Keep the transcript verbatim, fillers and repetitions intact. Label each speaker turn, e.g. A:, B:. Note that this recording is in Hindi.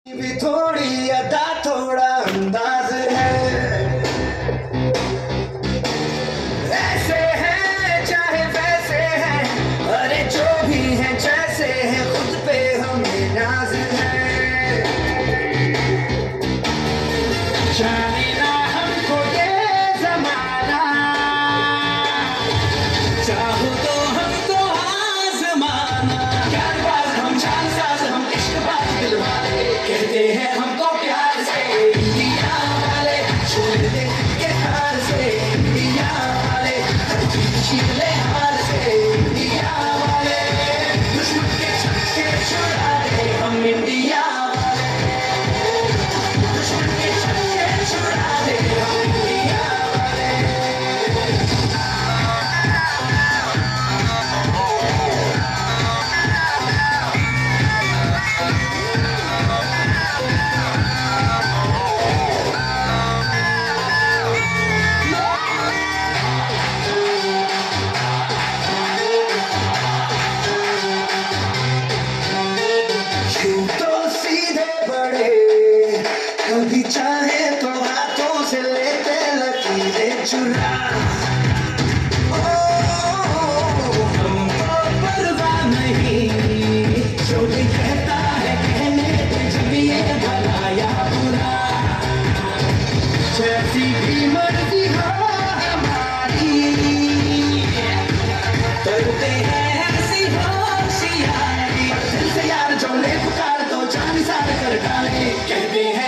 A: भी थोड़ी अदा थोड़ा अंदाज है, ऐसे हैं चाहे वैसे हैं, अरे जो भी हैं जैसे हैं, खुद पे हमें नाज है। जाने ना हमको ये जमाना, चाहो तो हमको आजमाना, ज्ञानबाज हम जानसाज हम इश्कबाज दिलवाले, कहते हैं हमको प्यार से इंडिया वाले, छोड़ दे के हार से इंडिया वाले, हर चीज छीन ले हार से इंडिया वाले, दुश्मन के छक्के छुड़ा दे हम इंडिया वाले, दुश्मन के छक्के छुड़ा दे हम इंडिया वाले। तो सीधे बड़े कभी चाहे तो हाथों से लेते लकीरें चुरा, ओ हमको परवाह नहीं जो भी कहता है कहने दे, जब ये भला या बुरा, जैसी भी मर्जी हो हमारी, करते हैं ऐसी होशियारी, दिल से यार जो ले पुकार तो जान सार कर डाले, कहते हैं